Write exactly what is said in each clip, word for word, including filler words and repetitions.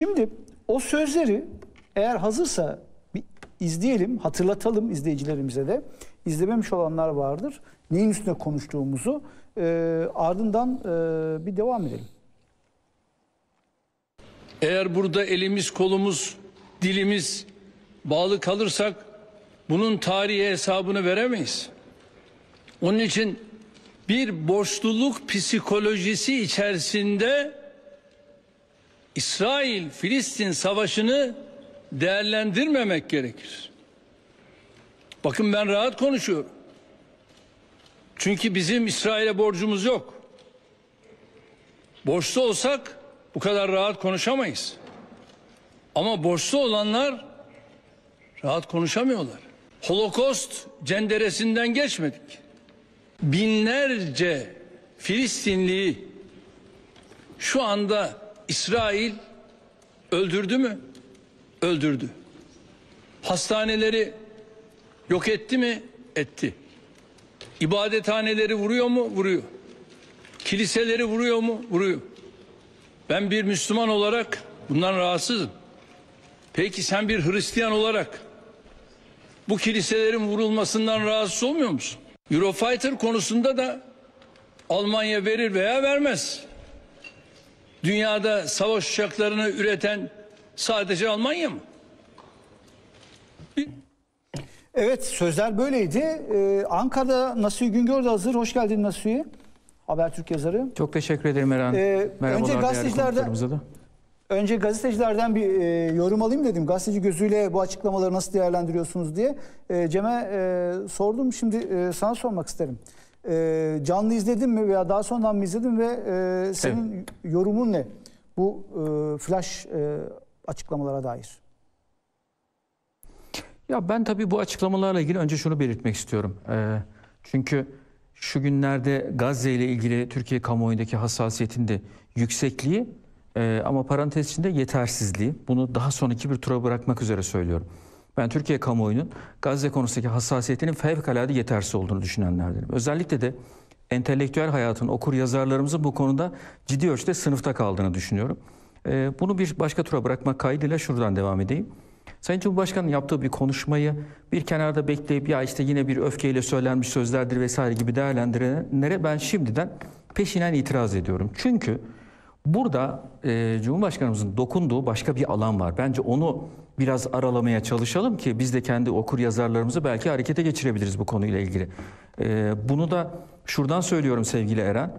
Şimdi o sözleri eğer hazırsa bir izleyelim, hatırlatalım izleyicilerimize de. İzlememiş olanlar vardır. Neyin üstüne konuştuğumuzu. E, ardından e, bir devam edelim. Eğer burada elimiz, kolumuz, dilimiz bağlı kalırsak bunun tarihi hesabını veremeyiz. Onun için bir borçluluk psikolojisi içerisinde İsrail-Filistin savaşını değerlendirmemek gerekir. Bakın ben rahat konuşuyorum. Çünkü bizim İsrail'e borcumuz yok. Borçlu olsak bu kadar rahat konuşamayız. Ama borçlu olanlar rahat konuşamıyorlar. Holocaust cenderesinden geçmedik. Binlerce Filistinliyi şu anda İsrail öldürdü mü? Öldürdü. Hastaneleri yok etti mi? Etti. İbadethaneleri vuruyor mu? Vuruyor. Kiliseleri vuruyor mu? Vuruyor. Ben bir Müslüman olarak bundan rahatsızım. Peki sen bir Hristiyan olarak bu kiliselerin vurulmasından rahatsız olmuyor musun? Eurofighter konusunda da Almanya verir veya vermez. Dünyada savaş uçaklarını üreten sadece Almanya mı? Evet, sözler böyleydi. Ee, Ankara'da Nasuhi Güngör de hazır. Hoş geldin Nasuhi. Habertürk yazarı. Çok teşekkür ederim Eren. Ee, Merhabalar önce gazetecilerden, da. önce gazetecilerden bir e, yorum alayım dedim. Gazeteci gözüyle bu açıklamaları nasıl değerlendiriyorsunuz diye. E, Cem'e e, sordum. Şimdi e, sana sormak isterim. E, canlı izledin mi veya daha sonradan mı izledin ve e, senin evet. yorumun ne? Bu e, flash e, açıklamalara dair. Ya ben tabii bu açıklamalarla ilgili önce şunu belirtmek istiyorum. E, çünkü şu günlerde Gazze ile ilgili Türkiye kamuoyundaki hassasiyetin de yüksekliği e, ama parantez içinde yetersizliği. Bunu daha sonraki bir tura bırakmak üzere söylüyorum. Ben Türkiye kamuoyunun Gazze konusundaki hassasiyetinin fevkalade yetersiz olduğunu düşünenlerdenim. Özellikle de entelektüel hayatın, okur yazarlarımızın bu konuda ciddi ölçüde sınıfta kaldığını düşünüyorum. E, bunu bir başka tura bırakmak kaydıyla şuradan devam edeyim. Sayın Cumhurbaşkanı'nın yaptığı bir konuşmayı bir kenarda bekleyip ya işte yine bir öfkeyle söylenmiş sözlerdir vesaire gibi değerlendirenlere ben şimdiden peşinen itiraz ediyorum. Çünkü burada e, Cumhurbaşkanımızın dokunduğu başka bir alan var. Bence onu biraz aralamaya çalışalım ki biz de kendi okur yazarlarımızı belki harekete geçirebiliriz bu konuyla ilgili. E, bunu da şuradan söylüyorum sevgili Eren.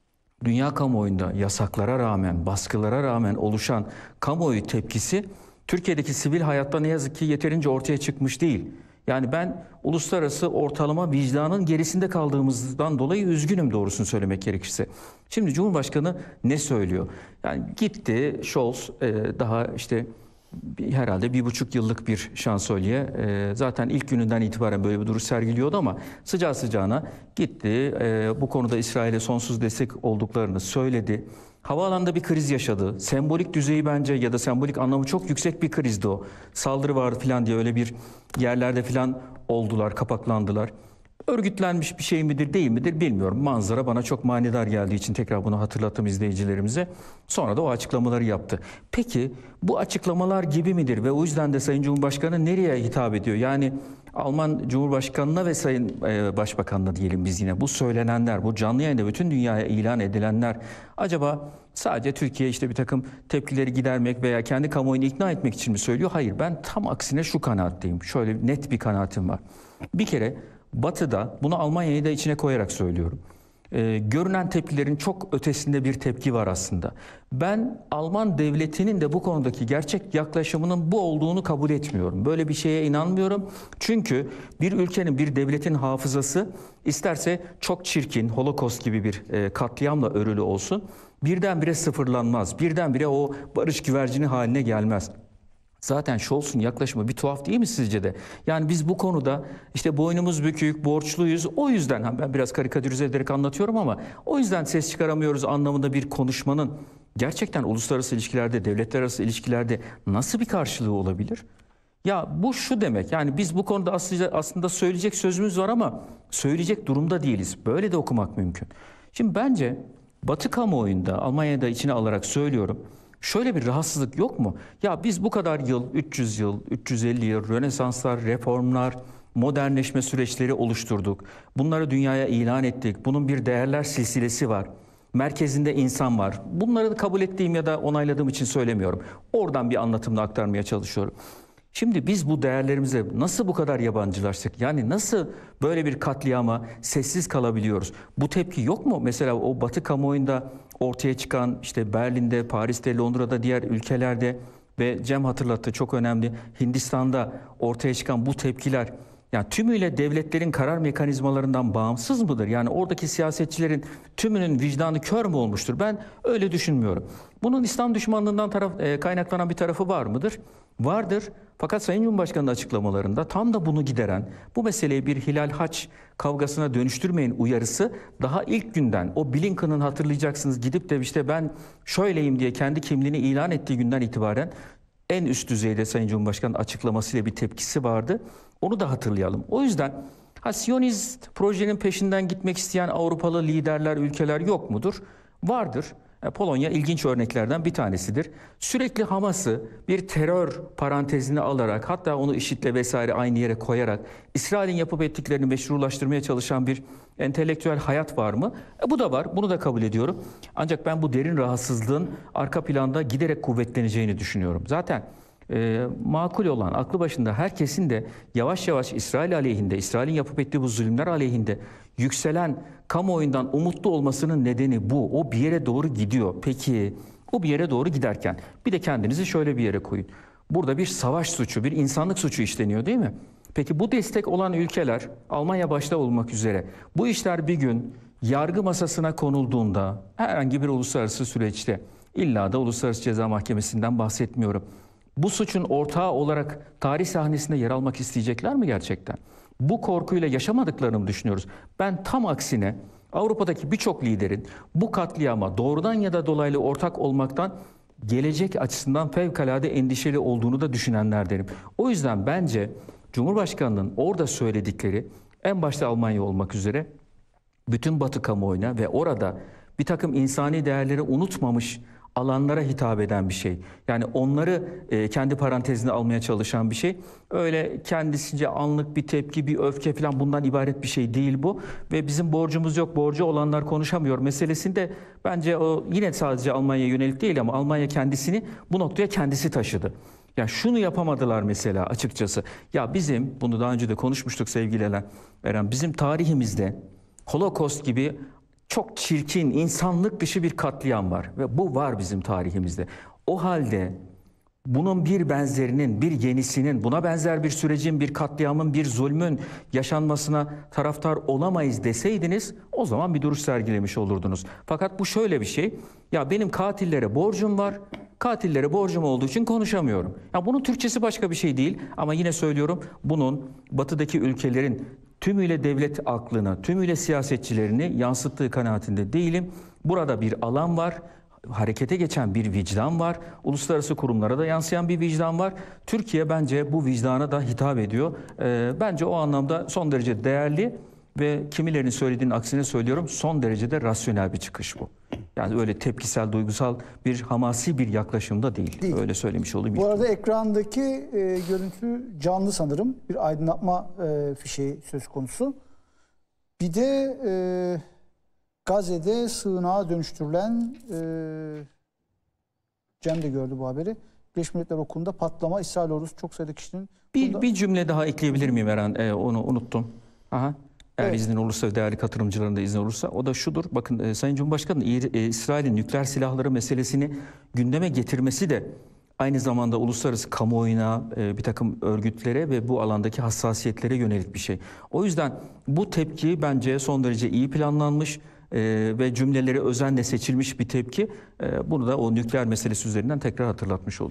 Dünya kamuoyunda yasaklara rağmen, baskılara rağmen oluşan kamuoyu tepkisi Türkiye'deki sivil hayatta ne yazık ki yeterince ortaya çıkmış değil. Yani ben uluslararası ortalama vicdanın gerisinde kaldığımızdan dolayı üzgünüm doğrusunu söylemek gerekirse. Şimdi Cumhurbaşkanı ne söylüyor? Yani gitti Scholz daha işte herhalde bir buçuk yıllık bir şansölye. Zaten ilk gününden itibaren böyle bir duruş sergiliyordu ama sıcağı sıcağına gitti. Bu konuda İsrail'e sonsuz destek olduklarını söyledi. Havaalanında bir kriz yaşadı. Sembolik düzeyi bence ya da sembolik anlamı çok yüksek bir krizdi o. Saldırı vardı falan diye öyle bir yerlerde falan oldular, kapaklandılar. Örgütlenmiş bir şey midir değil midir bilmiyorum. Manzara bana çok manidar geldiği için tekrar bunu hatırlattım izleyicilerimize. Sonra da o açıklamaları yaptı. Peki bu açıklamalar gibi midir ve o yüzden de Sayın Cumhurbaşkanı nereye hitap ediyor? Yani Alman Cumhurbaşkanı'na ve Sayın e, Başbakanı'na diyelim biz yine bu söylenenler, bu canlı yayında bütün dünyaya ilan edilenler acaba sadece Türkiye işte bir takım tepkileri gidermek veya kendi kamuoyunu ikna etmek için mi söylüyor? Hayır, ben tam aksine şu kanaatteyim. Şöyle net bir kanaatim var. Bir kere Batı'da, bunu Almanya'yı da içine koyarak söylüyorum. Ee, görünen tepkilerin çok ötesinde bir tepki var aslında. Ben Alman devletinin de bu konudaki gerçek yaklaşımının bu olduğunu kabul etmiyorum. Böyle bir şeye inanmıyorum. Çünkü bir ülkenin, bir devletin hafızası isterse çok çirkin, Holocaust gibi bir e, katliamla örülü olsun, birdenbire sıfırlanmaz. Birdenbire o barış güvercini haline gelmez. Zaten Scholz'un yaklaşımı bir tuhaf değil mi sizce de? Yani biz bu konuda işte boynumuz bükük, borçluyuz. O yüzden ben biraz karikatürize ederek anlatıyorum ama o yüzden ses çıkaramıyoruz anlamında bir konuşmanın gerçekten uluslararası ilişkilerde, devletler arası ilişkilerde nasıl bir karşılığı olabilir? Ya bu şu demek, yani biz bu konuda aslında, aslında söyleyecek sözümüz var ama söyleyecek durumda değiliz. Böyle de okumak mümkün. Şimdi bence Batı kamuoyunda, Almanya'da içine alarak söylüyorum, Şöyle bir rahatsızlık yok mu? Ya biz bu kadar yıl, üç yüz yıl, üç yüz elli yıl Rönesanslar, reformlar, modernleşme süreçleri oluşturduk. Bunları dünyaya ilan ettik. Bunun bir değerler silsilesi var. Merkezinde insan var. Bunları kabul ettiğim ya da onayladığım için söylemiyorum. Oradan bir anlatımla aktarmaya çalışıyorum. Şimdi biz bu değerlerimize nasıl bu kadar yabancılaştık? Yani nasıl böyle bir katliama sessiz kalabiliyoruz? Bu tepki yok mu? Mesela o Batı kamuoyunda ortaya çıkan, işte Berlin'de, Paris'te, Londra'da, diğer ülkelerde ve Cem hatırlattı, çok önemli, Hindistan'da ortaya çıkan bu tepkiler, yani tümüyle devletlerin karar mekanizmalarından bağımsız mıdır? Yani oradaki siyasetçilerin tümünün vicdanı kör mü olmuştur? Ben öyle düşünmüyorum. Bunun İslam düşmanlığından taraf, e, kaynaklanan bir tarafı var mıdır? Vardır. Fakat Sayın Cumhurbaşkanı'nın açıklamalarında tam da bunu gideren, bu meseleyi bir Hilal Haç kavgasına dönüştürmeyin uyarısı daha ilk günden, o Blinken'ın hatırlayacaksınız gidip de işte ben şöyleyim diye kendi kimliğini ilan ettiği günden itibaren en üst düzeyde Sayın Cumhurbaşkanı'nın açıklamasıyla bir tepkisi vardı. Onu da hatırlayalım. O yüzden ha, Siyonist projenin peşinden gitmek isteyen Avrupalı liderler, ülkeler yok mudur? Vardır. Polonya ilginç örneklerden bir tanesidir. Sürekli Hamas'ı bir terör parantezine alarak, hatta onu IŞİD'le vesaire aynı yere koyarak İsrail'in yapıp ettiklerini meşrulaştırmaya çalışan bir entelektüel hayat var mı? E, bu da var. Bunu da kabul ediyorum. Ancak ben bu derin rahatsızlığın arka planda giderek kuvvetleneceğini düşünüyorum. Zaten e, makul olan, aklı başında herkesin de yavaş yavaş İsrail aleyhinde, İsrail'in yapıp ettiği bu zulümler aleyhinde yükselen kamuoyundan umutlu olmasının nedeni bu. O bir yere doğru gidiyor. Peki o bir yere doğru giderken bir de kendinizi şöyle bir yere koyun. Burada bir savaş suçu, bir insanlık suçu işleniyor değil mi? Peki bu destek olan ülkeler, Almanya başta olmak üzere, bu işler bir gün yargı masasına konulduğunda, herhangi bir uluslararası süreçte, illa da Uluslararası Ceza Mahkemesi'nden bahsetmiyorum, bu suçun ortağı olarak tarih sahnesinde yer almak isteyecekler mi gerçekten? Bu korkuyla yaşamadıklarını mı düşünüyoruz? Ben tam aksine Avrupa'daki birçok liderin bu katliama doğrudan ya da dolaylı ortak olmaktan gelecek açısından fevkalade endişeli olduğunu da düşünenlerdenim. O yüzden bence Cumhurbaşkanı'nın orada söyledikleri, en başta Almanya olmak üzere bütün Batı kamuoyuna ve orada bir takım insani değerleri unutmamış alanlara hitap eden bir şey. Yani onları e, kendi parantezine almaya çalışan bir şey. Öyle kendisince anlık bir tepki, bir öfke falan bundan ibaret bir şey değil bu. Ve bizim borcumuz yok, borcu olanlar konuşamıyor meselesinde bence o yine sadece Almanya'ya yönelik değil ama Almanya kendisini bu noktaya kendisi taşıdı. Ya şunu yapamadılar mesela açıkçası. Ya bizim, bunu daha önce de konuşmuştuk sevgili Eren, Eren bizim tarihimizde Holocaust gibi çok çirkin, insanlık dışı bir katliam var ve bu var bizim tarihimizde. O halde bunun bir benzerinin, bir yenisinin, buna benzer bir sürecin, bir katliamın, bir zulmün yaşanmasına taraftar olamayız deseydiniz o zaman bir duruş sergilemiş olurdunuz. Fakat bu şöyle bir şey, ya benim katillere borcum var, katillere borcum olduğu için konuşamıyorum. Ya bunun Türkçesi başka bir şey değil ama yine söylüyorum, bunun batıdaki ülkelerin tümüyle devlet aklını, tümüyle siyasetçilerini yansıttığı kanaatinde değilim. Burada bir alan var, harekete geçen bir vicdan var, uluslararası kurumlara da yansıyan bir vicdan var. Türkiye bence bu vicdana da hitap ediyor. Ee, bence o anlamda son derece değerli ve kimilerinin söylediğinin aksine söylüyorum, son derecede rasyonel bir çıkış bu. Yani öyle tepkisel, duygusal bir hamasi bir yaklaşımda değil. değil. Öyle söylemiş olayım. Bu arada ekrandaki e, görüntü canlı sanırım. Bir aydınlatma e, fişeği söz konusu. Bir de e, Gazze'de sığınağa dönüştürülen, e, Cem de gördü bu haberi, Birleşmiş Milletler Okulu'nda patlama, İsrail ordusu çok sayıda kişinin... Bir, bunda... bir cümle daha ekleyebilir miyim Eren? E, onu unuttum. Aha. Eğer Evet. iznin olursa, değerli katılımcıların da izni olursa, o da şudur. Bakın e, Sayın Cumhurbaşkanı e, İsrail'in nükleer silahları meselesini gündeme getirmesi de aynı zamanda uluslararası kamuoyuna, e, bir takım örgütlere ve bu alandaki hassasiyetlere yönelik bir şey. O yüzden bu tepki bence son derece iyi planlanmış e, ve cümleleri özenle seçilmiş bir tepki. E, bunu da o nükleer meselesi üzerinden tekrar hatırlatmış oldum.